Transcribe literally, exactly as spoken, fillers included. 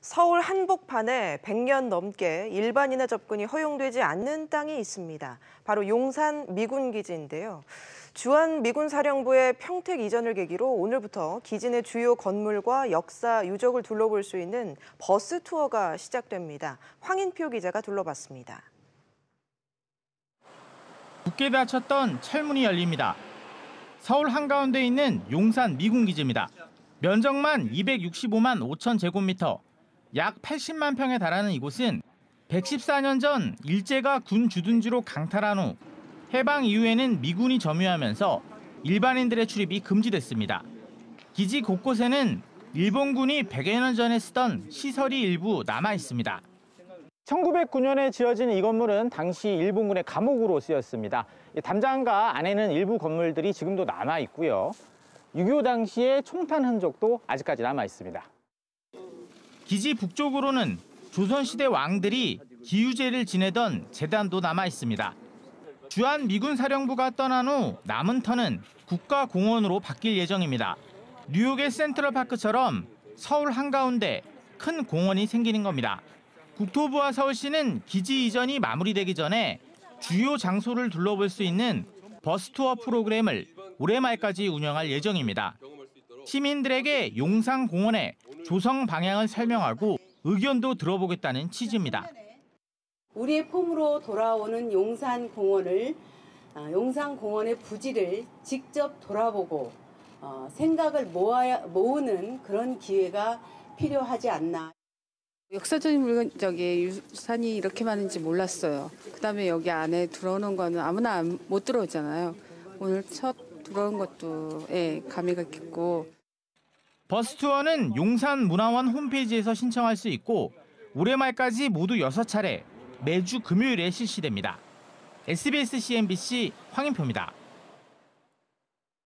서울 한복판에 백 년 넘게 일반인의 접근이 허용되지 않는 땅이 있습니다. 바로 용산 미군기지인데요. 주한 미군사령부의 평택 이전을 계기로 오늘부터 기지 내 주요 건물과 역사, 유적을 둘러볼 수 있는 버스 투어가 시작됩니다. 황인표 기자가 둘러봤습니다. 굳게 닫혔던 철문이 열립니다. 서울 한가운데 있는 용산 미군기지입니다. 면적만 이백육십오만 오천 제곱미터, 약 팔십만 평에 달하는 이곳은 백십사 년 전 일제가 군 주둔지로 강탈한 후 해방 이후에는 미군이 점유하면서 일반인들의 출입이 금지됐습니다. 기지 곳곳에는 일본군이 백여 년 전에 쓰던 시설이 일부 남아 있습니다. 천구백구 년에 지어진 이 건물은 당시 일본군의 감옥으로 쓰였습니다. 담장과 안에는 일부 건물들이 지금도 남아 있고요. 육이오 당시의 총탄 흔적도 아직까지 남아 있습니다. 기지 북쪽으로는 조선시대 왕들이 기유제를 지내던 제단도 남아 있습니다. 주한 미군사령부가 떠난 후 남은 터는 국가공원으로 바뀔 예정입니다. 뉴욕의 센트럴파크처럼 서울 한가운데 큰 공원이 생기는 겁니다. 국토부와 서울시는 기지 이전이 마무리되기 전에 주요 장소를 둘러볼 수 있는 버스 투어 프로그램을 올해 말까지 운영할 예정입니다. 시민들에게 용산 공원의 조성 방향을 설명하고 의견도 들어보겠다는 취지입니다. 우리의 폼으로 돌아오는 용산 공원을 용산 공원의 부지를 직접 돌아보고 생각을 모아야, 모으는 그런 기회가 필요하지 않나. 역사적인 물건적인 유산이 이렇게 많은지 몰랐어요. 그다음에 여기 안에 들어오는 거는 아무나 못 들어오잖아요. 오늘 첫 들어온 것도 예, 감회가 깊고. 버스 투어는 용산문화원 홈페이지에서 신청할 수 있고 올해 말까지 모두 여섯 차례 매주 금요일에 실시됩니다. 에스비에스 씨엔비씨 황인표입니다.